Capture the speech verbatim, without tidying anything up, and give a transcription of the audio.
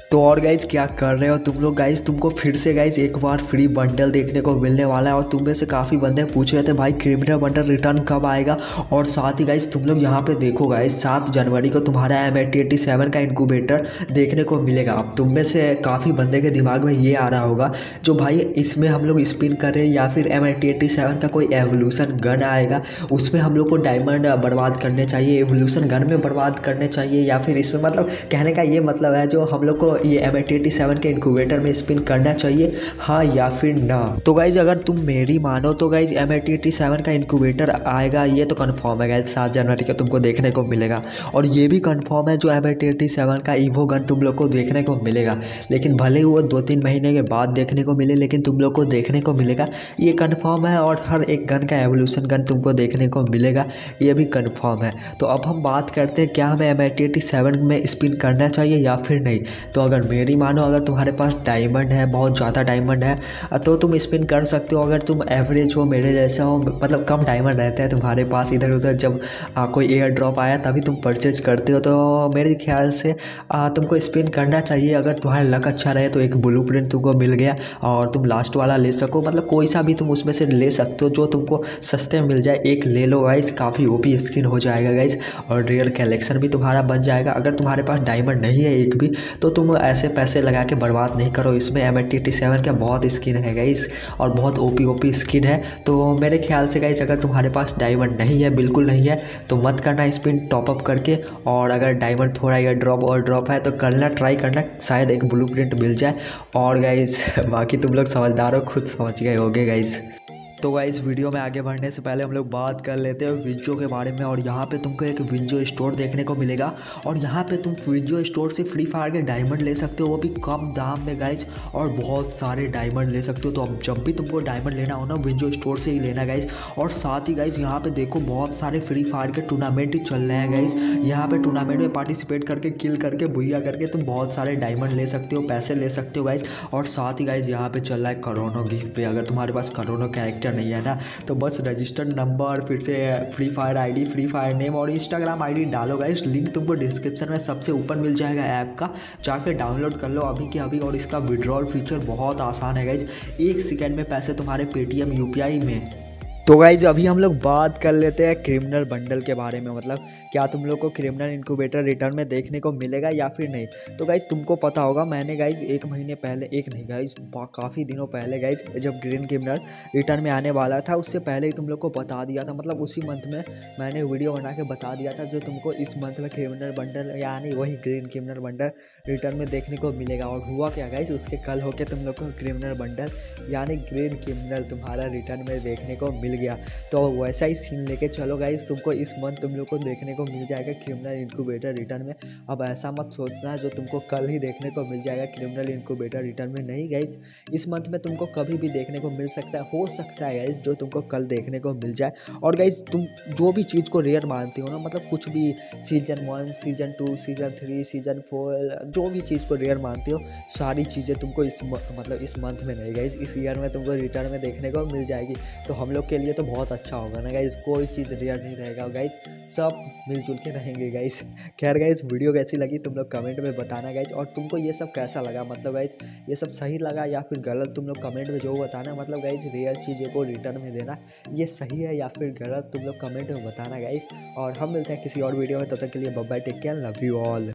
तो और गाइज क्या कर रहे हो तुम लोग गाइज, तुमको फिर से गाइज एक बार फ्री बंडल देखने को मिलने वाला है। और तुम में से काफ़ी बंदे पूछ रहे थे भाई क्रिमिनल बंडल रिटर्न कब आएगा। और साथ ही गाइज तुम लोग यहाँ पे देखो गाइज, सात जनवरी को तुम्हारा एम एटी एटी सेवन का इनक्यूबेटर देखने को मिलेगा। अब तुम में से काफ़ी बंदे के दिमाग में ये आ रहा होगा जो भाई इसमें हम लोग स्पिन करें या फिर एम एटी एटी सेवन का कोई एवोल्यूशन गन आएगा उसमें हम लोग को डायमंड बर्बाद करने चाहिए, एवोल्यूशन गन में बर्बाद करने चाहिए, या फिर इसमें मतलब कहने का ये मतलब है जो हम लोग को ये एम एटी एटी सेवन के इनक्यूबेटर में स्पिन करना चाहिए, हाँ या फिर ना। तो गाइज अगर तुम मेरी मानो तो guys M eighty eighty seven का इनक्यूबेटर आएगा, ये तो कंफर्म है गाइज, सात जनवरी को तुमको देखने को मिलेगा। और ये भी कंफर्म है जो एम एटी एटी सेवन का ईवो गन तुम लोग को देखने को मिलेगा, लेकिन भले ही वो दो तीन महीने के बाद देखने को मिले लेकिन तुम लोग को देखने को मिलेगा, ये कंफर्म है। और हर एक गन का एवोल्यूशन गन तुमको देखने को मिलेगा, ये भी कंफर्म है। तो अब हम बात करते हैं क्या हमें एम एटी एटी सेवन में स्पिन करना चाहिए या फिर नहीं। तो अगर मेरी मानो, अगर तुम्हारे पास डायमंड है, बहुत ज़्यादा डायमंड है, तो तुम स्पिन कर सकते हो। अगर तुम एवरेज हो, मेरे जैसा हो, मतलब कम डायमंड रहते हैं तुम्हारे पास, इधर उधर जब आ, कोई एयर ड्रॉप आया तभी तुम परचेज करते हो, तो मेरे ख्याल से आ, तुमको स्पिन करना चाहिए। अगर तुम्हारा लक अच्छा रहे तो एक ब्लू प्रिंट तुमको मिल गया और तुम लास्ट वाला ले सको, मतलब कोई सा भी तुम उसमें से ले सकते हो जो तुमको सस्ते में मिल जाए, एक ले लो गाइस, काफ़ी ओपी स्किन हो जाएगा गाइस, और रियल कलेक्शन भी तुम्हारा बन जाएगा। अगर तुम्हारे पास डायमंड नहीं है एक भी तो तुम ऐसे पैसे लगा के बर्बाद नहीं करो, इसमें एम एटी एटी सेवन का बहुत स्किन है गाइस और बहुत ओपी ओपी स्किन है। तो मेरे ख्याल से गाइस अगर तुम्हारे पास डायमंड नहीं है, बिल्कुल नहीं है, तो मत करना स्पिन टॉपअप करके। और अगर डायमंड थोड़ा या ड्रॉप और ड्रॉप है तो करना, ट्राई करना, शायद एक ब्लू प्रिंट मिल जाए। और गाइस बाकी तुम लोग समझदार हो, खुद समझ गए होगे गाइस। तो गाइस वीडियो में आगे बढ़ने से पहले हम लोग बात कर लेते हैं विंजो के बारे में। और यहाँ पे तुमको एक विंजो स्टोर देखने को मिलेगा और यहाँ पे तुम विंजो स्टोर से फ्री फायर के डायमंड ले सकते हो, वो भी कम दाम में गाइस, और बहुत सारे डायमंड ले सकते हो। तो अब जब भी तुमको डायमंड लेना हो ना, विंजो स्टोर से ही लेना गाइस। और साथ ही गाइस यहाँ पे देखो बहुत सारे फ्री फायर के टूर्नामेंट ही चल रहे हैं गाइस, यहाँ पे टूर्नामेंट में पार्टिसिपेट करके, किल करके, बुइया करके तुम बहुत सारे डायमंड ले सकते हो, पैसे ले सकते हो गाइस। और साथ ही गाइस यहाँ पे चल रहा है करोनो गिफ्ट पे। अगर तुम्हारे पास करोनो कैरेक्टर नहीं है ना तो बस रजिस्टर्ड नंबर, फिर से free fire ID, free fire name और इंस्टाग्राम आईडी डालो गाइस, लिंक तुमको डिस्क्रिप्शन में सबसे ऊपर मिल जाएगा ऐप का, जाकर डाउनलोड कर लो अभी के अभी। और इसका विड्रॉल फीचर बहुत आसान है गाइस, एक सेकंड में पैसे तुम्हारे पेटीएम यूपीआई में। तो गाइज अभी हम लोग बात कर लेते हैं क्रिमिनल बंडल के बारे में, मतलब क्या तुम लोग को क्रिमिनल इनक्यूबेटर रिटर्न में देखने को मिलेगा या फिर नहीं। तो गाइज तुमको पता होगा, मैंने गाइज एक महीने पहले, एक नहीं गाइज काफ़ी दिनों पहले गाइज, जब ग्रीन क्रिमिनल रिटर्न में आने वाला था उससे पहले ही तुम लोग को बता दिया था, मतलब उसी मंथ में मैंने वीडियो बना के बता दिया था जो तुमको इस मंथ में क्रिमिनल बंडल यानी वही ग्रीन क्रिमिनल बंडल रिटर्न में देखने को मिलेगा। और हुआ क्या गाइज, उसके कल होके तुम लोग को क्रिमिनल बंडल यानी ग्रीन क्रिमिनल तुम्हारा रिटर्न में देखने को मिल गया। तो वैसा ही सीन लेके चलो गाइस, तुमको इस मंथ तुम लोग को देखने को मिल जाएगा क्रिमिनल इनक्यूबेटर रिटर्न में। अब ऐसा मत सोचना जो तुमको कल ही देखने को मिल जाएगा क्रिमिनल इनक्यूबेटर रिटर्न में, नहीं गाइस, इस मंथ में तुमको कभी भी देखने को मिल सकता है, हो सकता है गाइस जो तुमको कल देखने को मिल जाए। और गाइस तुम जो भी चीज़ को रेयर मानते हो ना, मतलब कुछ भी season one, season two, season three, season four, जो भी चीज़ को रेयर मानते हो, सारी चीज़ें तुमको इस मतलब इस मंथ में नहीं गाइस, इस ईयर में तुमको रिटर्न में देखने को मिल जाएगी। तो हम लोग के लिए तो बहुत अच्छा होगा ना गाइस, कोई चीज़ रेयर नहीं रहेगा गाइस, सब मिलजुल के रहेंगे गाइस। खैर गाइस वीडियो कैसी लगी तुम लोग कमेंट में बताना गाइस, और तुमको ये सब कैसा लगा, मतलब गाइस ये सब सही लगा या फिर गलत, तुम लोग कमेंट में जो बताना। मतलब गाइस रेयर चीज़ें को रिटर्न में देना ये सही है या फिर गलत, तुम लोग कमेंट में बताना गाइस। और हम मिलते हैं किसी और वीडियो में, तब तक के लिए bye bye, take care, love you all.